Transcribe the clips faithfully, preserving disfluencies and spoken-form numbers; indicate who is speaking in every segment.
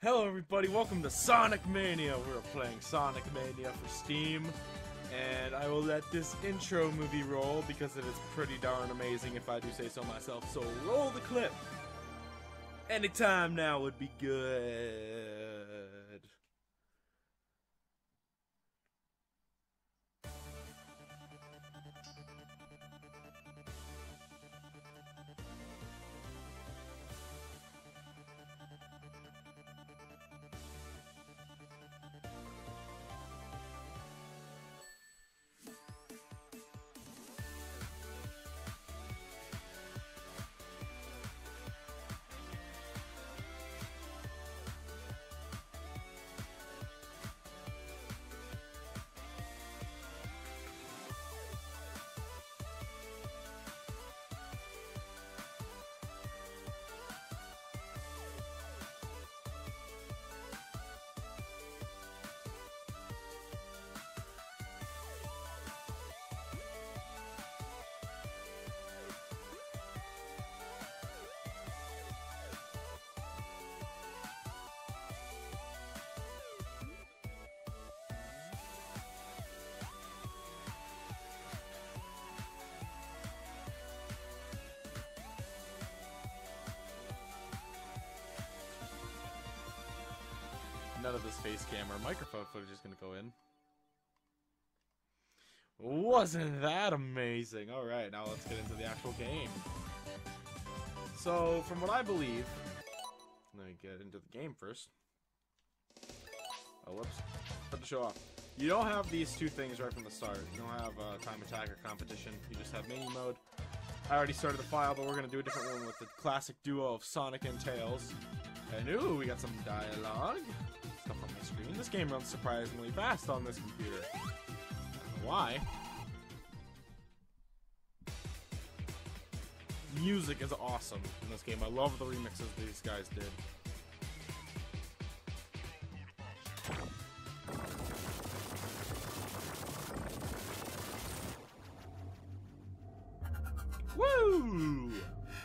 Speaker 1: Hello everybody, welcome to Sonic Mania! We're playing Sonic Mania for Steam, and I will let this intro movie roll because it is pretty darn amazing if I do say so myself, so roll the clip! Anytime now would be good. None of this face cam or microphone footage is going to go in. Wasn't that amazing? Alright, now let's get into the actual game. So, from what I believe... Let me get into the game first. Oh, whoops. Put the show off. You don't have these two things right from the start. You don't have uh, time attack or competition. You just have mini mode. I already started the file, but we're going to do a different one with the classic duo of Sonic and Tails. And ooh, we got some dialogue. Stuff on my screen. This game runs surprisingly fast on this computer. I don't know why. Music is awesome in this game. I love the remixes these guys did. Woo!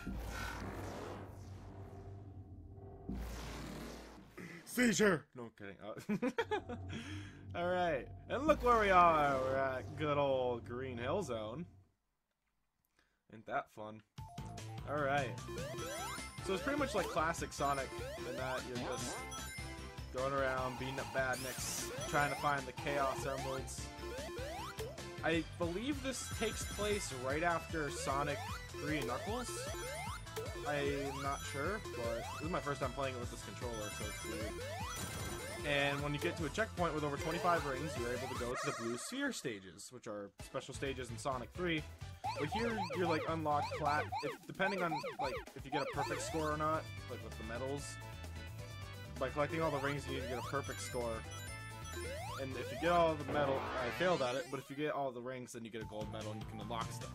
Speaker 1: Seizure! No kidding. Oh. Alright. And look where we are. We're at good old Green Hill Zone. Ain't that fun? Alright. So it's pretty much like classic Sonic in that you're just going around beating up badniks, trying to find the Chaos Emeralds. I believe this takes place right after Sonic three and Knuckles. I'm not sure, but this is my first time playing it with this controller, so it's weird. And when you get to a checkpoint with over twenty-five rings, you're able to go to the blue sphere stages, which are special stages in Sonic three. But here, you're like unlocked plat. If, depending on like if you get a perfect score or not, like with the medals. By collecting all the rings, you need to get a perfect score. And if you get all the medal, I failed at it. But if you get all the rings, then you get a gold medal and you can unlock stuff.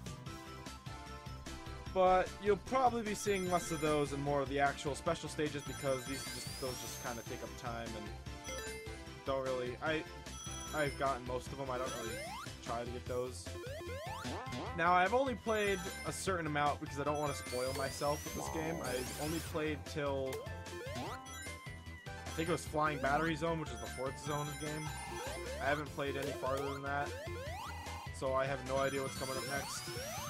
Speaker 1: But you'll probably be seeing less of those and more of the actual special stages because these just those just kind of take up time and don't really. I I've gotten most of them. I don't really try to get those. Now I've only played a certain amount because I don't want to spoil myself with this game. I only played till I think it was Flying Battery Zone, which is the fourth zone of the game. I haven't played any farther than that, so I have no idea what's coming up next.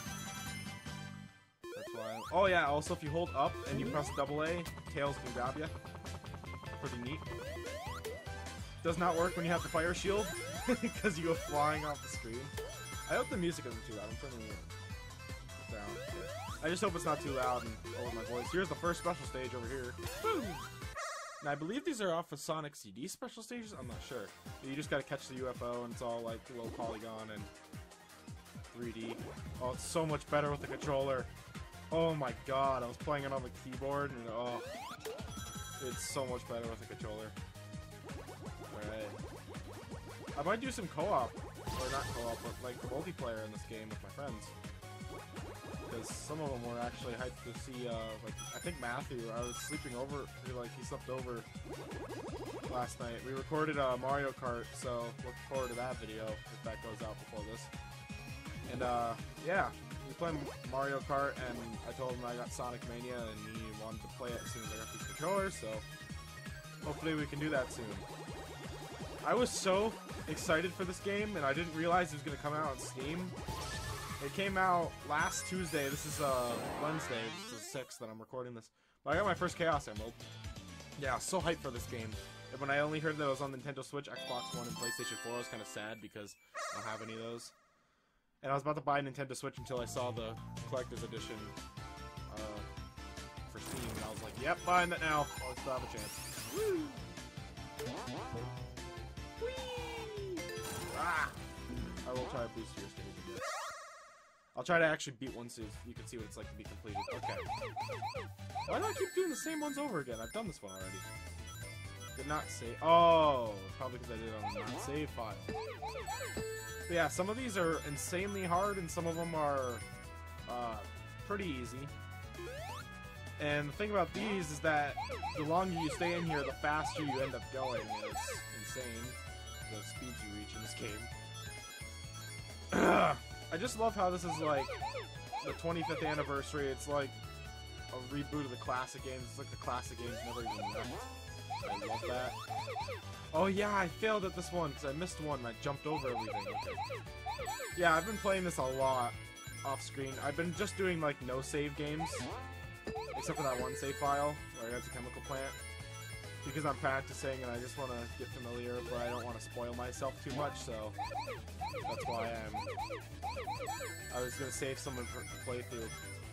Speaker 1: Oh yeah, also if you hold up and you press double A, Tails can grab you. Pretty neat. Does not work when you have the fire shield, because you go flying off the screen. I hope the music isn't too loud. I'm turning it down. I just hope it's not too loud and over my voice. Here's the first special stage over here. Boom! Now I believe these are off of Sonic C D special stages? I'm not sure. You just gotta catch the U F O and it's all like low polygon and three D. Oh, it's so much better with the controller. Oh my god, I was playing it on the keyboard and oh, it's so much better with the controller. Alright. I might do some co-op, or not co-op, but like multiplayer in this game with my friends. Because some of them were actually hyped to see, uh, like, I think Matthew, I was sleeping over, like, he slept over last night. We recorded uh, Mario Kart, so look forward to that video if that goes out before this. And, uh, yeah. We played Mario Kart, and I told him I got Sonic Mania, and he wanted to play it as soon as I got these controllers, so Hopefully we can do that soon. I was so excited for this game, and I didn't realize it was going to come out on Steam. It came out last Tuesday. This is uh, Wednesday. This is the sixth that I'm recording this. But I got my first Chaos Emerald. Yeah, I was so hyped for this game. And when I only heard that it was on Nintendo Switch, Xbox One, and PlayStation four, I was kind of sad because I don't have any of those. And I was about to buy a Nintendo Switch until I saw the Collector's Edition uh, for Steam, and I was like, yep, buying that now. I'll still have a chance. Woo! Whee! Ah! I will try to boost your stage in this. I'll try to actually beat one so you can see what it's like to be completed. Okay. Why do I keep doing the same ones over again? I've done this one already. Did not save. Oh, probably because I did it on a not save file. But yeah, some of these are insanely hard, and some of them are uh, pretty easy. And the thing about these is that the longer you stay in here, the faster you end up going. It's insane, the speeds you reach in this game. I just love how this is like the twenty-fifth anniversary. It's like a reboot of the classic games. It's like the classic games never even left. I love that. Oh yeah, I failed at this one because I missed one and I jumped over everything. Okay. Yeah, I've been playing this a lot off screen. I've been just doing like no save games, except for that one save file where I got the chemical plant. Because I'm practicing and I just want to get familiar, but I don't want to spoil myself too much, so that's why I'm... I was going to save someone for the playthrough.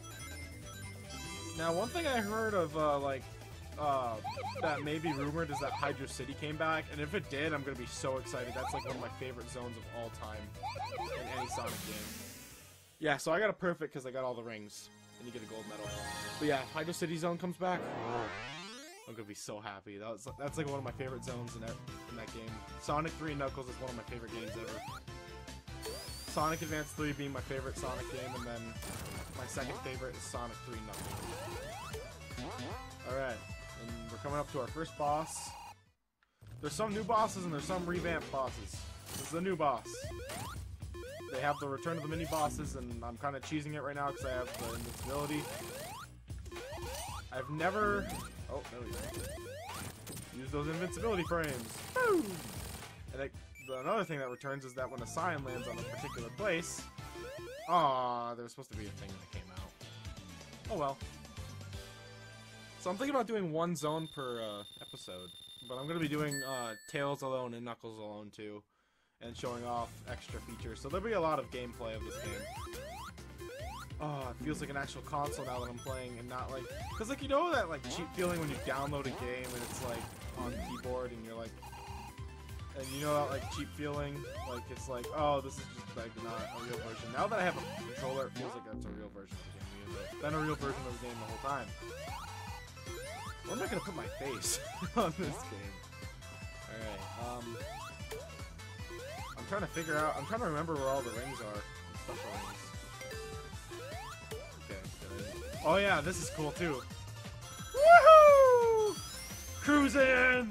Speaker 1: Now, one thing I heard of, uh, like, uh, that may be rumored is that Hydro City came back, and if it did, I'm going to be so excited. That's, like, one of my favorite zones of all time in any Sonic game. Yeah, so I got a perfect because I got all the rings, and you get a gold medal. But yeah, Hydro City zone comes back. I'm gonna be so happy. That was, that's like one of my favorite zones in that, in that game. Sonic three Knuckles is one of my favorite games ever. Sonic Advance three being my favorite Sonic game, and then my second favorite is Sonic three Knuckles. Alright, and we're coming up to our first boss. There's some new bosses and there's some revamped bosses. This is the new boss. They have the return of the mini bosses, and I'm kind of cheesing it right now because I have the invincibility. I've never... Oh, there we go. Use those invincibility frames. Woo! And it, another thing that returns is that when a sign lands on a particular place... Aw, there was supposed to be a thing that came out. Oh well. So I'm thinking about doing one zone per uh, episode. But I'm going to be doing uh, Tails alone and Knuckles alone too. And showing off extra features. So there'll be a lot of gameplay of this game. Oh, it feels like an actual console now that I'm playing, and not like... Because, like, you know that, like, cheap feeling when you download a game and it's, like, on keyboard and you're, like... And you know that, like, cheap feeling? Like, it's like, oh, this is just, like, not a real version. Now that I have a controller, it feels like that's a real version of the game. It's been a real version of the game the whole time. Where am I going to put my face on this game? Alright, um... I'm trying to figure out... I'm trying to remember where all the rings are. The special rings. Oh yeah, this is cool too. Woohoo! Cruising!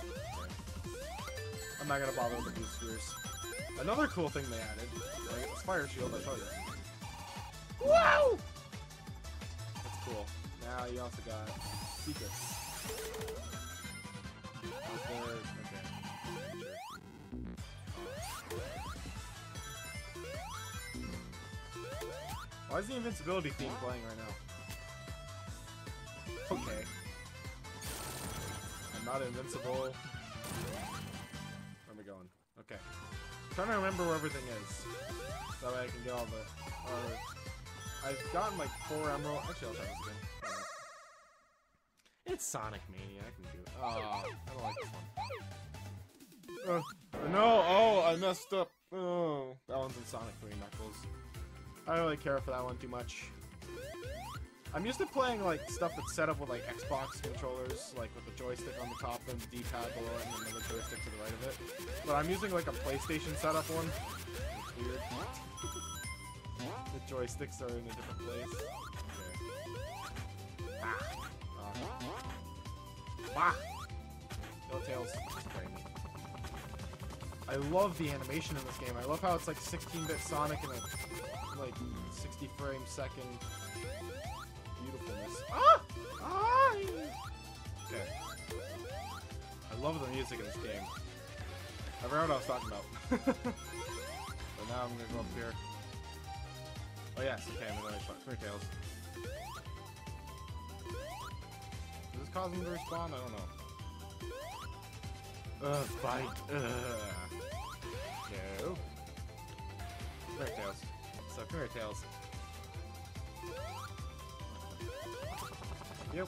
Speaker 1: I'm not gonna bother with the blue spheres. Another cool thing they added, I get this fire shield, I'll show you. Woo! That's cool. Now you also got secrets. Out there, okay. Sure. Why is the invincibility theme playing right now? Okay. I'm not invincible. Where am I going? Okay. I'm trying to remember where everything is. So that way I can get all the... Uh, I've gotten like four emerald... Actually, I'll try this again. It's Sonic Mania. I can do it. Oh, I don't like this one. Uh, no! Oh, I messed up. Oh, that one's in Sonic three Knuckles. I don't really care for that one too much. I'm used to playing like stuff that's set up with like Xbox controllers, like with the joystick on the top and the D-pad below it, and then the joystick to the right of it. But I'm using like a PlayStation setup one. It's weird. The joysticks are in a different place. Okay. Ah. Uh. Ah. No Tails. I love the animation in this game. I love how it's like sixteen bit Sonic and a like sixty frame second. Beautifulness. Ah! Ah! Okay. love the music in this game. I forgot what I was talking about. But now I'm gonna go up here. Oh yes, okay, I'm gonna respawn. Come here, Tails. Does this cause him to respawn? I don't know. Ugh, fight. Ugh. No. Come here, Tails. So, come here, Tails. Yep.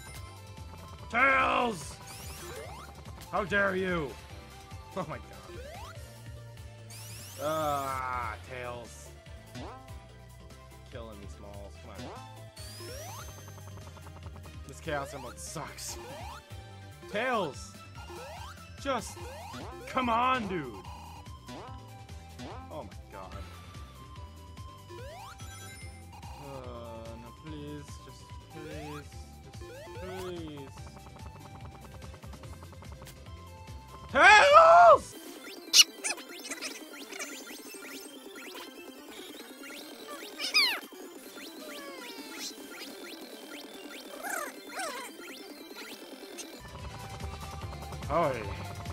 Speaker 1: Tails! How dare you! Oh my god. Ah, Tails. Killing me, Smalls. Come on. This Chaos Emerald sucks. Tails! Just come on, dude! Oh my god. Uh, no, please. Just please. Just please. Tails! Holy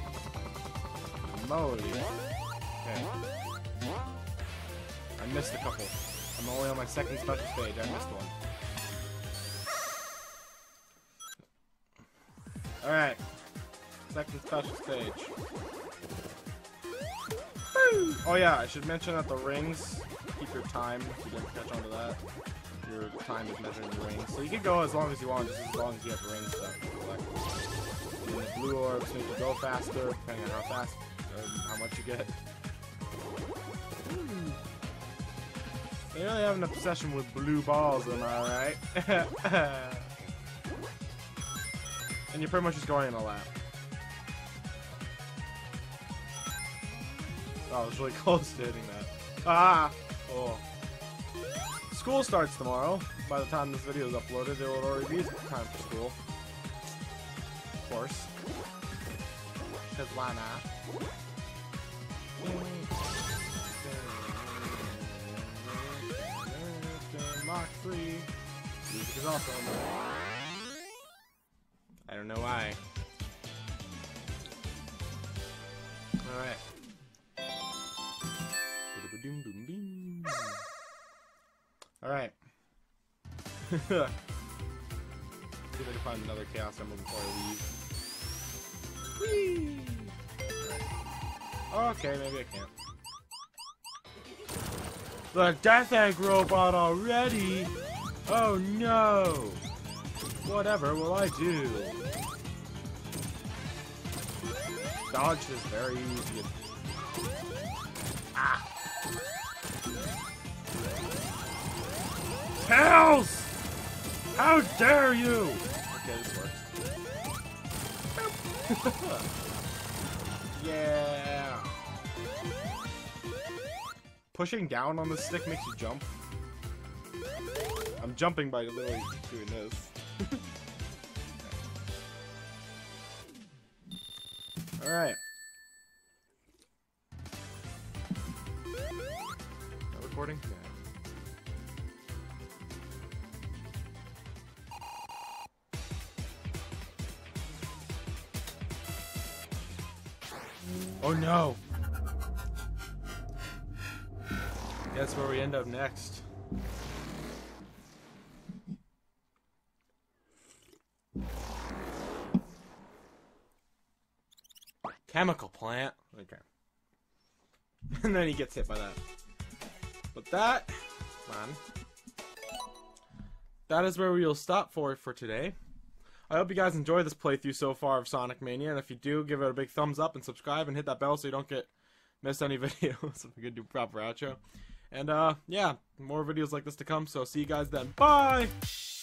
Speaker 1: moly. Okay. I missed a couple. I'm only on my second special stage. I missed one. Alright. Second special stage. Woo! Oh yeah, I should mention that the rings keep your time. If you didn't catch on to that. Your time is measured in the rings. So you can go as long as you want, just as long as you have rings to collect. And the blue orbs make you go faster, depending on how fast or how much you get. Hmm. They really have an obsession with blue balls, am I right? And you're pretty much just going in a lap. Oh, I was really close to hitting that. Ah! Oh. School starts tomorrow. By the time this video is uploaded, it will already be time for school. Of course. Because why not? Mach three. Music is awesome. I don't know why. Alright. Alright. See if I can find another Chaos Emerald before I leave. Whee! Okay, maybe I can't. The Death Egg robot already? Oh no! Whatever will I do? Dodge is very easy. Ah! Tails! How dare you! Okay, this works. Yeah! Pushing down on the stick makes you jump. I'm jumping by literally doing this. Alright. Not recording? Yeah. Oh no! That's where we end up next. Chemical plant. Okay. And then he gets hit by that. But that, man, that is where we will stop for for today. I hope you guys enjoyed this playthrough so far of Sonic Mania, and if you do, give it a big thumbs up and subscribe and hit that bell so you don't get miss any videos. If we could do proper outro. And uh, yeah, more videos like this to come. So see you guys then. Bye.